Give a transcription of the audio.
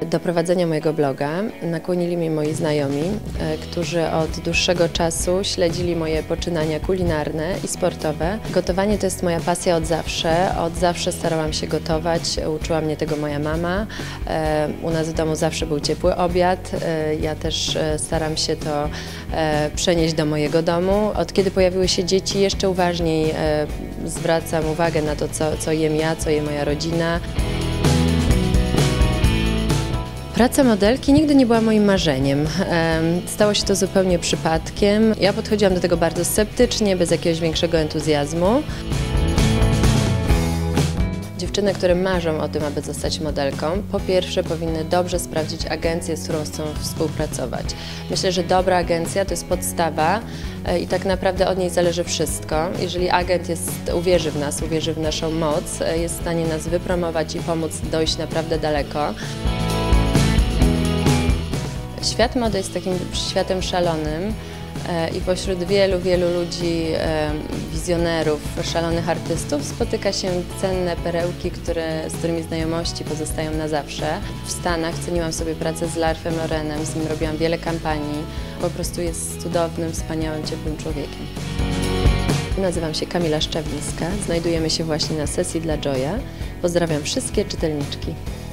Do prowadzenia mojego bloga nakłonili mnie moi znajomi, którzy od dłuższego czasu śledzili moje poczynania kulinarne i sportowe. Gotowanie to jest moja pasja od zawsze. Od zawsze starałam się gotować, uczyła mnie tego moja mama. U nas w domu zawsze był ciepły obiad. Ja też staram się to przenieść do mojego domu. Od kiedy pojawiły się dzieci, jeszcze uważniej zwracam uwagę na to, co jem ja, co je moja rodzina. Praca modelki nigdy nie była moim marzeniem. Stało się to zupełnie przypadkiem. Ja podchodziłam do tego bardzo sceptycznie, bez jakiegoś większego entuzjazmu. Dziewczyny, które marzą o tym, aby zostać modelką, po pierwsze powinny dobrze sprawdzić agencję, z którą chcą współpracować. Myślę, że dobra agencja to jest podstawa i tak naprawdę od niej zależy wszystko. Jeżeli agent uwierzy w nas, uwierzy w naszą moc, jest w stanie nas wypromować i pomóc dojść naprawdę daleko. Świat mody jest takim światem szalonym i pośród wielu ludzi, wizjonerów, szalonych artystów spotyka się cenne perełki, z którymi znajomości pozostają na zawsze. W Stanach ceniłam sobie pracę z Ralphem Laurenem, z nim robiłam wiele kampanii. Po prostu jest cudownym, wspaniałym, ciepłym człowiekiem. Nazywam się Kamila Szczawińska, znajdujemy się właśnie na sesji dla Joya. Pozdrawiam wszystkie czytelniczki.